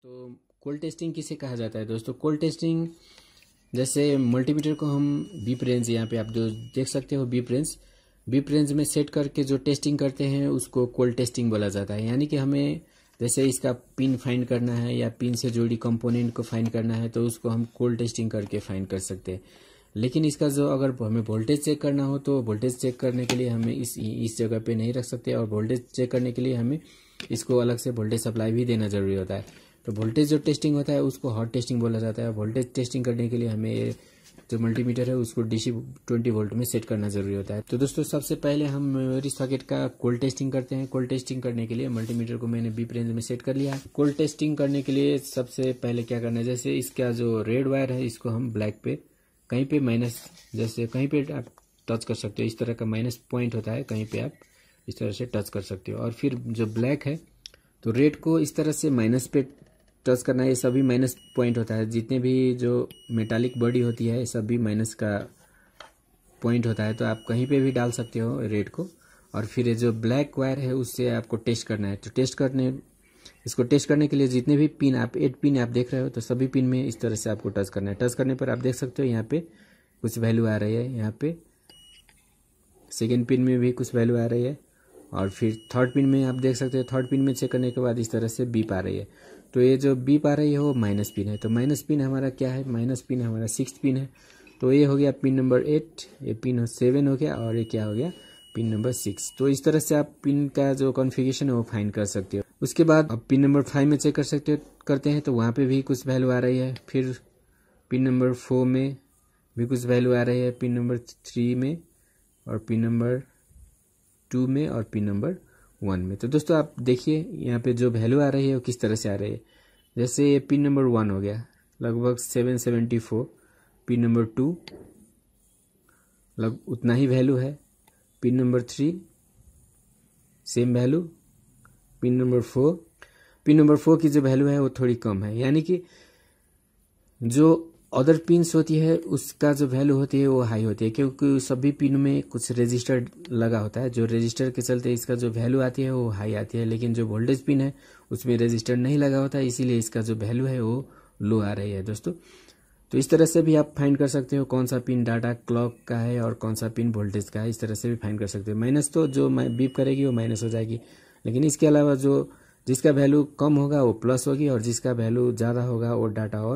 तो cold testing किसे कहा जाता है दोस्तों? कोल्ड टेस्टिंग जैसे मल्टीमीटर को हम बीप रेंज, यहाँ पे आप जो देख सकते हो बीप रेंज में सेट करके जो टेस्टिंग करते हैं उसको कोल्ड टेस्टिंग बोला जाता है। यानी कि हमें जैसे इसका पिन फाइंड करना है या पिन से जुड़ी कंपोनेंट को फाइंड करना है तो उसको हम कोल्ड टेस्टिंग करके फाइंड कर सकते हैं। लेकिन इसका जो अगर हमें वोल्टेज चेक करना हो तो वोल्टेज चेक करने के लिए हमें इस जगह पे नहीं रख सकते, और वोल्टेज चेक करने के लिए हमें इसको अलग से वोल्टेज सप्लाई भी देना जरूरी होता है। तो वोल्टेज जो टेस्टिंग होता है उसको हॉट टेस्टिंग बोला जाता है। वोल्टेज टेस्टिंग करने के लिए हमें जो मल्टीमीटर है उसको डीसी 20 वोल्ट में सेट करना जरूरी होता है। तो दोस्तों सबसे पहले हम मेमोरी सॉकेट का कोल्ड टेस्टिंग करते हैं। कोल्ड टेस्टिंग करने के लिए मल्टीमीटर को मैंने बीप रेंज में सेट कर लिया। कोल्ड टेस्टिंग करने के लिए सबसे पहले क्या करना है, जैसे इसका जो रेड वायर है इसको हम ब्लैक पे कहीं पे माइनस, जैसे कहीं पे आप टच कर सकते हो, इस तरह का माइनस पॉइंट होता है, कहीं पे आप इस तरह से टच कर सकते हो। और फिर जो ब्लैक है तो रेड को इस तरह से माइनस पे टच करना है। ये सभी माइनस पॉइंट होता है, जितने भी जो मेटालिक बॉडी होती है सभी माइनस का पॉइंट होता है, तो आप कहीं पे भी डाल सकते हो रेड को। और फिर ये जो ब्लैक वायर है उससे आपको टेस्ट करना है। तो इसको टेस्ट करने के लिए जितने भी पिन आप 8 पिन आप देख रहे हो तो सभी पिन में इस तरह से आपको टच करना है। टच करने पर आप देख सकते हो यहाँ पे कुछ वैल्यू आ रही है, यहाँ पे सेकेंड पिन में भी कुछ वैल्यू आ रही है, और फिर थर्ड पिन में आप देख सकते हो। थर्ड पिन में चेक करने के बाद इस तरह से बीप आ रही है। तो ये जो बीप आ रही है वो माइनस पिन है। तो माइनस पिन हमारा क्या है? माइनस पिन हमारा 6 पिन है। तो ये हो गया पिन नंबर 8, ये पिन 7 हो गया, और ये क्या हो गया? Pin number 6। तो इस तरह से आप पिन का जो कॉन्फ़िगरेशन है वो फाइंड कर सकते हो। उसके बाद अब पिन नंबर 5 में चेक करते हैं तो वहाँ पे भी कुछ वैल्यू आ रही है। फिर पिन नंबर 4 में भी कुछ वैल्यू आ रही है, पिन नंबर 3 में, और पिन नंबर 2 में, और पिन नंबर 1 में। तो दोस्तों आप देखिए यहाँ पे जो वैल्यू आ रही है वो किस तरह से आ रही है। जैसे ये पिन नंबर 1 हो गया लगभग 774, पिन नंबर 2 लगभग उतना ही वैल्यू है, pin number 3 same value, pin number 4 की जो वैल्यू है वो थोड़ी कम है। यानी कि जो अदर पिन्स होती है उसका जो वैल्यू होती है वो हाई होती है, क्योंकि सभी पिन में कुछ रजिस्टर लगा होता है। जो रजिस्टर के चलते इसका जो वैल्यू आती है वो हाई आती है। लेकिन जो वोल्टेज पिन है उसमें रजिस्टर नहीं लगा होता है, इसीलिए इसका जो वैल्यू है वो लो आ रही है दोस्तों। तो इस तरह से भी आप फाइंड कर सकते हो कौन सा पिन डाटा क्लॉक का है और कौन सा पिन वोल्टेज का है। इस तरह से भी फाइंड कर सकते हो। माइनस तो जो बीप करेगी वो माइनस हो जाएगी, लेकिन इसके अलावा जो जिसका वैल्यू कम होगा वो प्लस होगी, और जिसका वैल्यू ज़्यादा होगा वो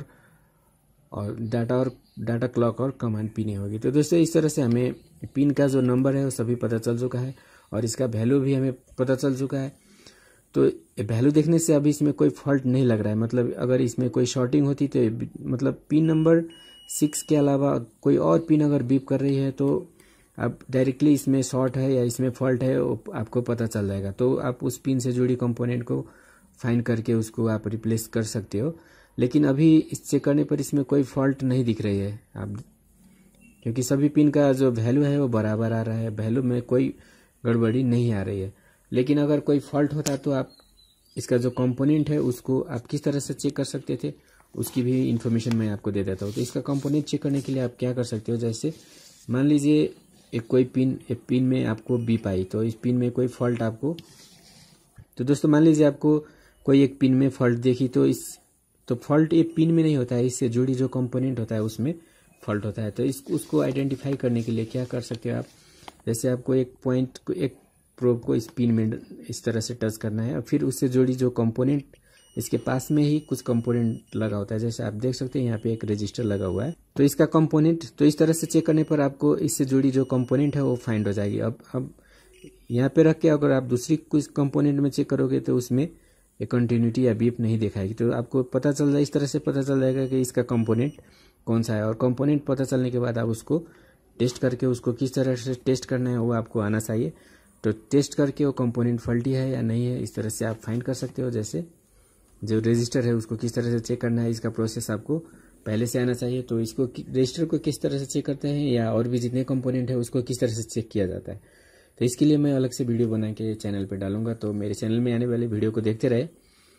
डाटा क्लॉक और कमांड पिन होगी। तो दोस्तों इस तरह से हमें पिन का जो नंबर है वो सभी पता चल चुका है, और इसका वैल्यू भी हमें पता चल चुका है। तो वैल्यू देखने से अभी इसमें कोई फॉल्ट नहीं लग रहा है। मतलब अगर इसमें कोई शॉर्टिंग होती तो मतलब पिन नंबर 6 के अलावा कोई और पिन अगर बीप कर रही है तो आप डायरेक्टली इसमें शॉर्ट है या इसमें फॉल्ट है वो आपको पता चल जाएगा। तो आप उस पिन से जुड़ी कंपोनेंट को फाइंड करके उसको आप रिप्लेस कर सकते हो। लेकिन अभी इस चेक करने पर इसमें कोई फॉल्ट नहीं दिख रही है आप, क्योंकि सभी पिन का जो वैल्यू है वो बराबर आ रहा है, वैल्यू में कोई गड़बड़ी नहीं आ रही है। लेकिन अगर कोई फॉल्ट होता तो आप इसका जो कंपोनेंट है उसको आप किस तरह से चेक कर सकते थे उसकी भी इन्फॉर्मेशन मैं आपको दे देता हूँ। तो इसका कंपोनेंट चेक करने के लिए आप क्या कर सकते हो, जैसे मान लीजिए एक पिन में आपको बीप आई, तो इस पिन में कोई फॉल्ट आपको, तो दोस्तों मान लीजिए आपको कोई एक पिन में फॉल्ट देखी, तो फॉल्ट ये पिन में नहीं होता है, इससे जुड़ी जो कंपोनेंट होता है उसमें फॉल्ट होता है। तो उसको आइडेंटिफाई करने के लिए क्या कर सकते हो आप, जैसे आपको एक प्रोब को इस पिन में इस तरह से टच करना है, और फिर उससे जुड़ी जो कंपोनेंट, इसके पास में ही कुछ कंपोनेंट लगा होता है, जैसे आप देख सकते हैं यहाँ पे एक रजिस्टर लगा हुआ है। तो इसका कंपोनेंट, तो इस तरह से चेक करने पर आपको इससे जुड़ी जो कंपोनेंट है वो फाइंड हो जाएगी। अब यहाँ पे रख के अगर आप दूसरी कुछ कंपोनेंट में चेक करोगे तो उसमें एक कंटिन्यूटी या बीप नहीं दिखाएगी। तो आपको पता चल जाए, इस तरह से पता चल जाएगा कि इसका कंपोनेंट कौन सा है। और कंपोनेंट पता चलने के बाद आप उसको टेस्ट करके उसको किस तरह से टेस्ट करना है वो आपको आना चाहिए। तो टेस्ट करके वो कंपोनेंट फॉल्टी है या नहीं है इस तरह से आप फाइंड कर सकते हो। जैसे जो रजिस्टर है उसको किस तरह से चेक करना है, इसका प्रोसेस आपको पहले से आना चाहिए। तो इसको रजिस्टर को किस तरह से चेक करते हैं या और भी जितने कंपोनेंट है उसको किस तरह से चेक किया जाता है, तो इसके लिए मैं अलग से वीडियो बना के चैनल पे डालूंगा। तो मेरे चैनल में आने वाले वीडियो को देखते रहे।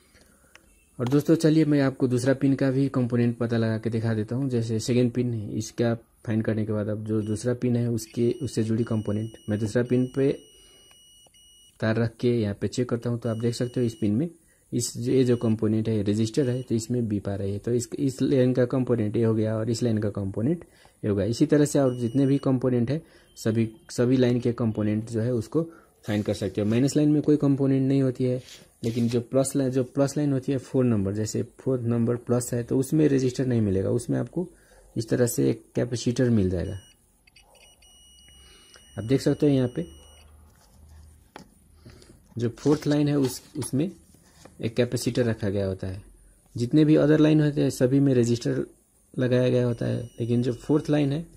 और दोस्तों चलिए मैं आपको दूसरा पिन का भी कंपोनेंट पता लगा के दिखा देता हूँ। जैसे सेकेंड पिन, इसका फाइंड करने के बाद अब जो दूसरा पिन है उससे जुड़ी कंपोनेंट मैं दूसरा पिन पे तार रख के यहाँ पे चेक करता हूँ। तो आप देख सकते हो इस पिन में ये जो कंपोनेंट है रजिस्टर है, तो इसमें बीप आ रही है। तो इस लाइन का कंपोनेंट ये हो गया और इस लाइन का कंपोनेंट ये होगा। इसी तरह से और जितने भी कंपोनेंट है सभी लाइन के कंपोनेंट जो है उसको फाइंड कर सकते हो। माइनस लाइन में कोई कंपोनेंट नहीं होती है, लेकिन जो प्लस लाइन होती है 4 नंबर, जैसे 4 नंबर प्लस है तो उसमें रजिस्टर नहीं मिलेगा, उसमें आपको इस तरह से एक कैपेसिटर मिल जाएगा। आप देख सकते हो यहाँ पे जो 4th लाइन है उसमें एक कैपेसिटर रखा गया होता है। जितने भी अदर लाइन होते हैं सभी में रजिस्टर लगाया गया होता है, लेकिन जो 4th लाइन है,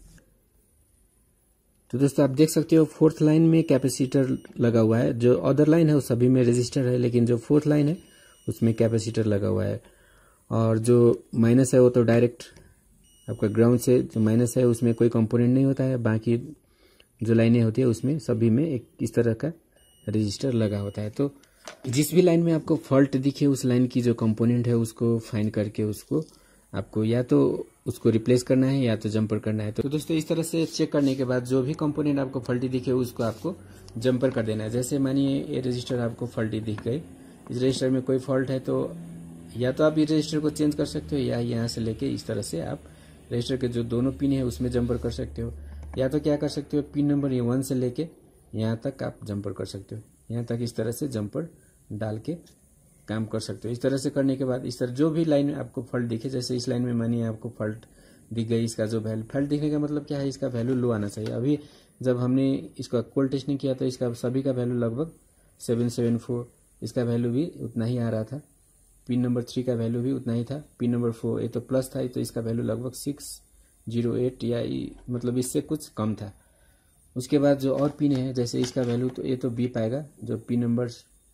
तो दोस्तों आप देख सकते हो 4th लाइन में कैपेसिटर लगा हुआ है। जो अदर लाइन है वो सभी में रजिस्टर है, लेकिन जो 4th लाइन है उसमें कैपेसिटर लगा हुआ है। और जो माइनस है वो तो डायरेक्ट आपका ग्राउंड से जो माइनस है उसमें कोई कंपोनेंट नहीं होता है, बाकी जो लाइनें होती है उसमें सभी में एक इस तरह का रजिस्टर लगा होता है। तो जिस भी लाइन में आपको फॉल्ट दिखे उस लाइन की जो कंपोनेंट है उसको फाइंड करके उसको आपको या तो उसको रिप्लेस करना है या तो जंपर करना है। तो दोस्तों इस तरह से चेक करने के बाद जो भी कंपोनेंट आपको फॉल्टी दिखे उसको आपको जंपर कर देना है। जैसे मानिए ये रजिस्टर आपको फॉल्टी दिख गई, इस रजिस्टर में कोई फॉल्ट है तो या तो आप ये रजिस्टर को चेंज कर सकते हो या यहाँ से लेके इस तरह से आप रजिस्टर के जो दोनों पिन है उसमें जंपर कर सकते हो, या तो क्या कर सकते हो पिन नंबर 1 से लेके यहाँ तक आप जंपर कर सकते हो। यहाँ तक इस तरह से जंपर डाल के काम कर सकते हो। इस तरह से करने के बाद इस तरह जो भी लाइन आपको फॉल्ट दिखे, जैसे इस लाइन में मानिए आपको फॉल्ट दिख गई, इसका जो वैल्यू फॉल्ट दिखने का मतलब क्या है, इसका वैल्यू लो आना चाहिए। अभी जब हमने इसका कोल टेस्टिंग किया तो इसका सभी का वैल्यू लगभग 774, इसका वैल्यू भी उतना ही आ रहा था। पिन नंबर 3 का वैल्यू भी उतना ही था। पिन नंबर 4 ये तो प्लस था, तो इसका वैल्यू लगभग 608 या मतलब इससे कुछ कम था। उसके बाद जो और पिन है जैसे इसका वैल्यू तो ये तो बी पाएगा, जो पिन नंबर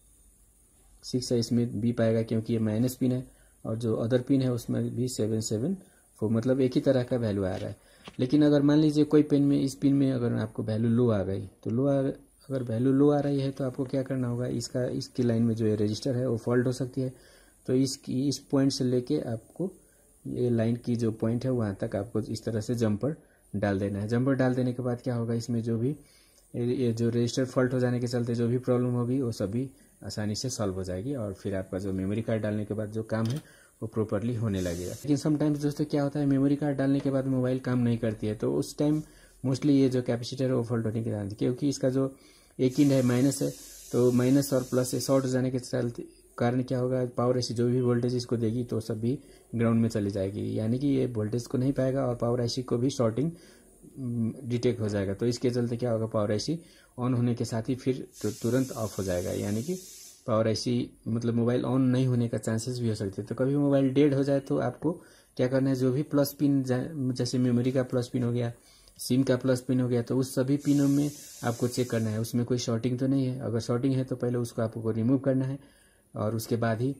6 है इसमें बी पाएगा क्योंकि ये माइनस पिन है, और जो अदर पिन है उसमें भी 774, मतलब एक ही तरह का वैल्यू आ रहा है। लेकिन अगर मान लीजिए कोई पिन में इस पिन में अगर आपको वैल्यू लो आ गई तो अगर वैल्यू लो आ रही है तो आपको क्या करना होगा, इसकी लाइन में जो ये रजिस्टर है वो फॉल्ट हो सकती है। तो इस पॉइंट से लेके आपको ये लाइन की जो पॉइंट है वहाँ तक आपको इस तरह से जंपर डाल देना है। जंपर डाल देने के बाद क्या होगा, इसमें जो भी ये जो रजिस्टर फॉल्ट हो जाने के चलते जो भी प्रॉब्लम होगी वो सभी आसानी से सॉल्व हो जाएगी, और फिर आपका जो मेमोरी कार्ड डालने के बाद जो काम है वो प्रॉपरली होने लगेगा। लेकिन समटाइम्स दोस्तों क्या होता है, मेमोरी कार्ड डालने के बाद मोबाइल काम नहीं करती है, तो उस टाइम मोस्टली ये जो कैपेसिटर है वो फॉल्ट होने के कारण, क्योंकि इसका जो एक इंड है माइनस है, तो माइनस और प्लस से शॉर्ट हो जाने के चलते कारण क्या होगा, पावर ऐसी जो भी वोल्टेज इसको देगी तो सभी ग्राउंड में चली जाएगी, यानी कि ये वोल्टेज को नहीं पाएगा और पावर आईसी को भी शॉर्टिंग डिटेक्ट हो जाएगा। तो इसके चलते क्या होगा, पावर आईसी ऑन होने के साथ ही फिर तुरंत ऑफ हो जाएगा, यानी कि पावर आईसी मतलब मोबाइल ऑन नहीं होने का चांसेस भी हो सकते हैं। तो कभी मोबाइल डेड हो जाए तो आपको क्या करना है, जो भी प्लस पिन जैसे मेमोरी का प्लस पिन हो गया, सिम का प्लस पिन हो गया, तो उस सभी पिनों में आपको चेक करना है उसमें कोई शॉर्टिंग तो नहीं है। अगर शॉर्टिंग है तो पहले उसको आपको रिमूव करना है और उसके बाद ही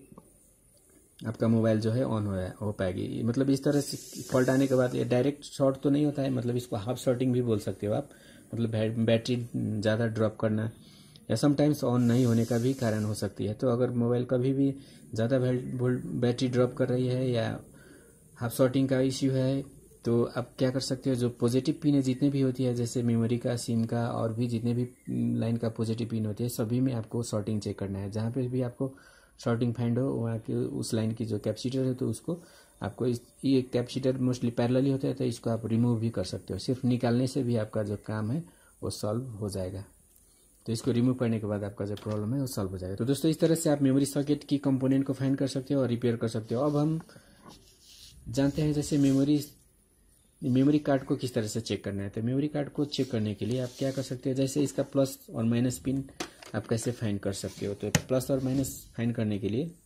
आपका मोबाइल जो है ऑन हो पाएगी। मतलब इस तरह से फॉल्ट आने के बाद ये डायरेक्ट शॉर्ट तो नहीं होता है, मतलब इसको हाफ शॉर्टिंग भी बोल सकते हो आप, मतलब बैटरी ज़्यादा ड्रॉप करना या समटाइम्स ऑन नहीं होने का भी कारण हो सकती है। तो अगर मोबाइल कभी भी ज़्यादा बैटरी ड्रॉप कर रही है या हाफ शॉर्टिंग का इश्यू है, तो आप क्या कर सकते हो, जो पॉजिटिव पिन है जितने भी होती है, जैसे मेमोरी का, सिम का और भी जितने भी लाइन का पॉजिटिव पिन होती है सभी में आपको शॉर्टिंग चेक करना है। जहाँ पे भी आपको शॉर्टिंग फाइंड हो वहाँ की उस लाइन की जो कैपेसिटर है तो उसको आपको ये कैपेसिटर मोस्टली पैरेलली होता है तो इसको आप रिमूव भी कर सकते हो। सिर्फ निकालने से भी आपका जो काम है वो सॉल्व हो जाएगा। तो इसको रिमूव करने के बाद आपका जो प्रॉब्लम है वो सॉल्व हो जाएगा। तो दोस्तों इस तरह से आप मेमोरी सॉकेट की कंपोनेंट को फाइंड कर सकते हो और रिपेयर कर सकते हो। अब हम जानते हैं जैसे मेमोरी कार्ड को किस तरह से चेक करना है। तो मेमोरी कार्ड को चेक करने के लिए आप क्या कर सकते हो, जैसे इसका प्लस और माइनस पिन आप कैसे फाइंड कर सकते हो। तो प्लस और माइनस फाइंड करने के लिए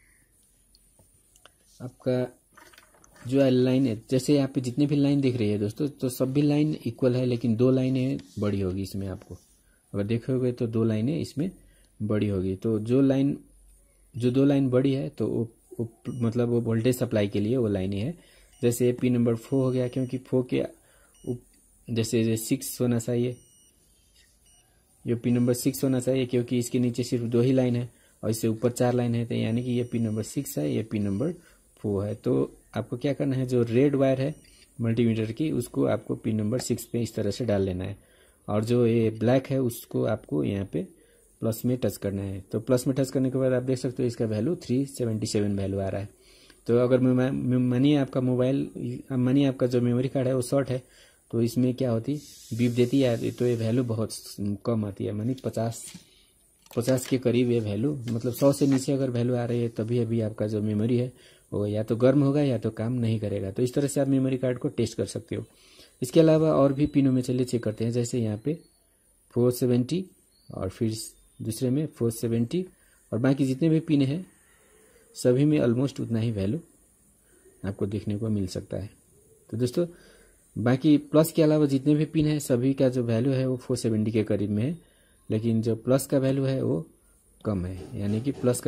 आपका जो लाइन है, जैसे यहाँ पे जितने भी लाइन दिख रही है दोस्तों, तो सभी लाइन इक्वल है, लेकिन 2 लाइनें बड़ी होगी इसमें। आपको अगर देखोगे तो 2 लाइनें इसमें बड़ी होगी। तो जो 2 लाइन बड़ी है तो वो मतलब वो वोल्टेज सप्लाई के लिए वो लाइनें है। जैसे पिन नंबर 4 हो गया, क्योंकि 4 के जैसे 6 होना चाहिए, ये पिन नंबर 6 होना चाहिए क्योंकि इसके नीचे सिर्फ 2 ही लाइन है और इससे ऊपर 4 लाइन है, तो यानी कि ये पिन नंबर 6 है, ये पिन नंबर 4 है। तो आपको क्या करना है, जो रेड वायर है मल्टीमीटर की उसको आपको पिन नंबर 6 पे इस तरह से डाल लेना है, और जो ये ब्लैक है उसको आपको यहाँ पे प्लस में टच करना है। तो प्लस में टच करने के बाद आप देख सकते हो इसका वैल्यू 377 वैल्यू आ रहा है। तो अगर मनी आपका जो मेमोरी कार्ड है वो शॉर्ट है तो इसमें क्या होती बीप देती है, तो ये वैल्यू बहुत कम आती है, मानी 50 के करीब ये वैल्यू, मतलब 100 से नीचे अगर वैल्यू आ रही है तभी अभी आपका जो मेमोरी है वो या तो गर्म होगा या तो काम नहीं करेगा। तो इस तरह से आप मेमोरी कार्ड को टेस्ट कर सकते हो। इसके अलावा और भी पिनों में चलिए चेक करते हैं, जैसे यहाँ पे 470 और फिर दूसरे में 470 और बाकी जितने भी पिन हैं सभी में ऑलमोस्ट उतना ही वैल्यू आपको देखने को मिल सकता है। तो दोस्तों बाकी प्लस के अलावा जितने भी पिन हैं सभी का जो वैल्यू है वो 470 के करीब में है, लेकिन जो प्लस का वैल्यू है वो कम है, यानी कि प्लस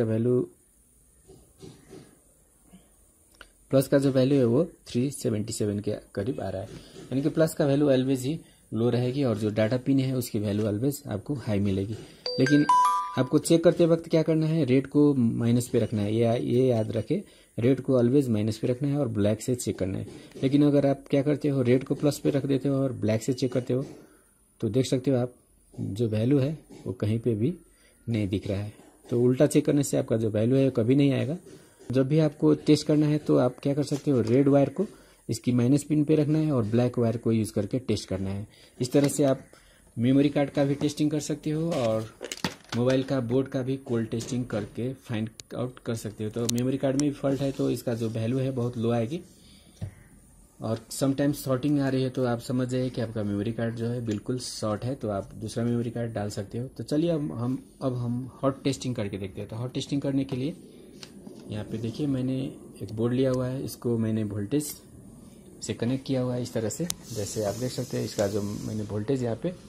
का जो वैल्यू है वो 377 के करीब आ रहा है, यानी कि प्लस का वैल्यू ऑलवेज ही लो रहेगी और जो डाटा पिन है उसकी वैल्यू ऑलवेज आपको हाई मिलेगी। लेकिन आपको चेक करते वक्त क्या करना है, रेड को माइनस पे रखना है, ये याद रखें, रेड को ऑलवेज माइनस पे रखना है और ब्लैक से चेक करना है। लेकिन अगर आप क्या करते हो, रेड को प्लस पे रख देते हो और ब्लैक से चेक करते हो तो देख सकते हो आप जो वैल्यू है वो कहीं पे भी नहीं दिख रहा है। तो उल्टा चेक करने से आपका जो वैल्यू है वो कभी नहीं आएगा। जब भी आपको टेस्ट करना है तो आप क्या कर सकते हो, रेड वायर को इसकी माइनस पिन पे रखना है और ब्लैक वायर को यूज करके टेस्ट करना है। इस तरह से आप मेमोरी कार्ड का भी टेस्टिंग कर सकते हो और मोबाइल का बोर्ड का भी कोल्ड टेस्टिंग करके फाइंड आउट कर सकते हो। तो मेमोरी कार्ड में भी फॉल्ट है तो इसका जो वैल्यू है बहुत लो आएगी और समटाइम्स शॉर्टिंग आ रही है तो आप समझ जाइए कि आपका मेमोरी कार्ड जो है बिल्कुल शॉर्ट है, तो आप दूसरा मेमोरी कार्ड डाल सकते हो। तो चलिए अब हम हॉट टेस्टिंग करके देखते हैं। तो हॉट टेस्टिंग करने के लिए यहाँ पे देखिए मैंने एक बोर्ड लिया हुआ है, इसको मैंने वोल्टेज से कनेक्ट किया हुआ है इस तरह से। जैसे आप देख सकते हैं इसका जो मैंने वोल्टेज यहाँ पे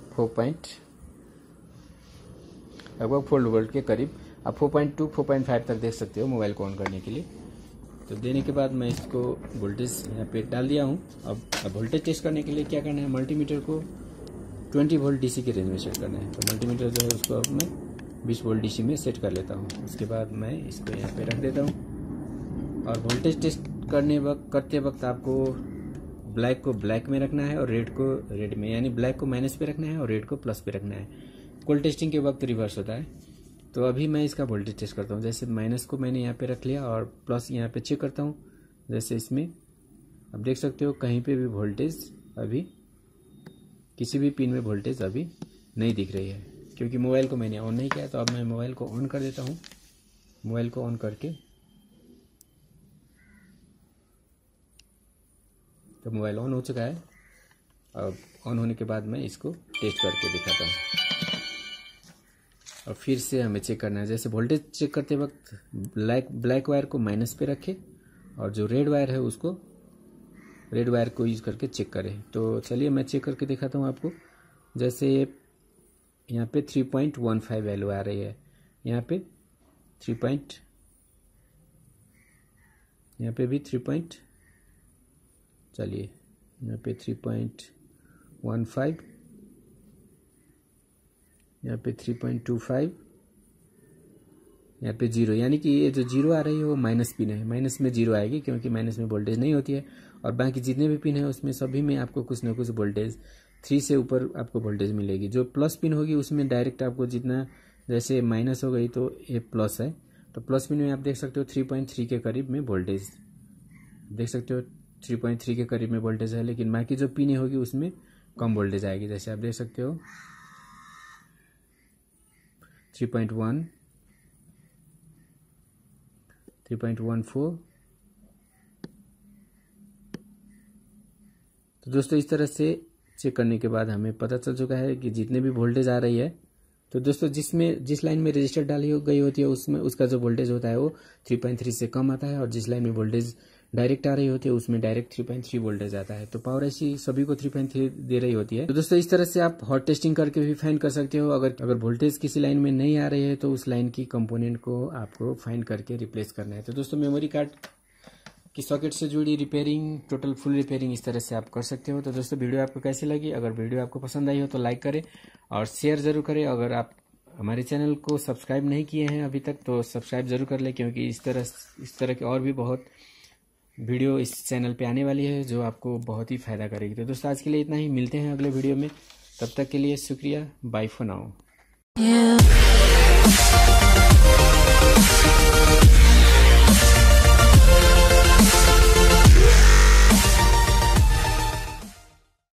4 वोल्ट के करीब, आप 4.2 4.5 तक देख सकते हो मोबाइल को ऑन करने के लिए। तो देने के बाद मैं इसको वोल्टेज यहाँ पे डाल दिया हूँ। अब वोल्टेज टेस्ट करने के लिए क्या करना है, मल्टीमीटर को 20 वोल्ट डीसी के रेंज में सेट करना है। तो मल्टीमीटर जो है उसको अब मैं 20 वोल्ट डीसी में सेट कर लेता हूँ। उसके बाद मैं इसको यहाँ पे रख देता हूँ और वोल्टेज टेस्ट करते वक्त आपको ब्लैक को ब्लैक में रखना है और रेड को रेड में, यानी ब्लैक को माइनस पे रखना है और रेड को प्लस पे रखना है। कोल्ड टेस्टिंग के वक्त रिवर्स होता है। तो अभी मैं इसका वोल्टेज टेस्ट करता हूँ। जैसे माइनस को मैंने यहाँ पे रख लिया और प्लस यहाँ पे चेक करता हूँ। जैसे इसमें आप देख सकते हो कहीं पे भी वोल्टेज अभी, किसी भी पिन में वोल्टेज अभी नहीं दिख रही है क्योंकि मोबाइल को मैंने ऑन नहीं किया। तो अब मैं मोबाइल को ऑन कर देता हूँ। मोबाइल को ऑन करके तो मोबाइल ऑन हो चुका है। अब ऑन होने के बाद मैं इसको टेस्ट करके दिखाता हूँ और फिर से हमें चेक करना है। जैसे वोल्टेज चेक करते वक्त ब्लैक वायर को माइनस पे रखें और जो रेड वायर है उसको रेड वायर को यूज करके चेक करें। तो चलिए मैं चेक करके दिखाता हूँ आपको। जैसे यहाँ पे 3.15 वैल्यू आ रही है, यहाँ पे यहाँ पे भी 3. चलिए यहाँ पे 3.15, यहाँ पे 3.25, यहाँ पे 0, यानी कि ये जो 0 आ रही है वो माइनस पिन है। माइनस में 0 आएगी क्योंकि माइनस में वोल्टेज नहीं होती है। और बाकी जितने भी पिन है उसमें सभी में आपको कुछ ना कुछ वोल्टेज 3 से ऊपर आपको वोल्टेज मिलेगी। जो प्लस पिन होगी उसमें डायरेक्ट आपको जितना, जैसे माइनस हो गई तो ये प्लस है, तो प्लस पिन में आप देख सकते हो 3.3 के करीब में वोल्टेज देख सकते हो, 3.3 के करीब में वोल्टेज है। लेकिन बाकी जो पिन होगी उसमें कम वोल्टेज आएगी। जैसे आप देख सकते हो 3.1, 3.14। तो दोस्तों इस तरह से चेक करने के बाद हमें पता चल चुका है कि जितने भी वोल्टेज आ रही है, तो दोस्तों जिस लाइन में रजिस्टर डाली गई होती है उसमें उसका जो वोल्टेज होता है वो 3.3 से कम आता है और जिस लाइन में वोल्टेज डायरेक्ट आ रही होती है उसमें डायरेक्ट 3.3 वोल्टेज आता है। तो पावर ऐसी सभी को 3.3 दे रही होती है। तो दोस्तों इस तरह से आप हॉट टेस्टिंग करके भी फाइंड कर सकते हो। अगर वोल्टेज किसी लाइन में नहीं आ रही है तो उस लाइन की कंपोनेंट को आपको फाइंड करके रिप्लेस करना है। तो दोस्तों मेमोरी कार्ड की सॉकेट से जुड़ी रिपेयरिंग, टोटल फुल रिपेयरिंग इस तरह से आप कर सकते हो। तो दोस्तों वीडियो आपको कैसी लगी? अगर वीडियो आपको पसंद आई हो तो लाइक करें और शेयर जरूर करें। अगर आप हमारे चैनल को सब्सक्राइब नहीं किए हैं अभी तक तो सब्सक्राइब जरूर कर लें, क्योंकि इस तरह के और भी बहुत वीडियो इस चैनल पे आने वाली है जो आपको बहुत ही फायदा करेगी। तो दोस्तों आज के लिए इतना ही, मिलते हैं अगले वीडियो में। तब तक के लिए शुक्रिया, बाय फॉर नाउ।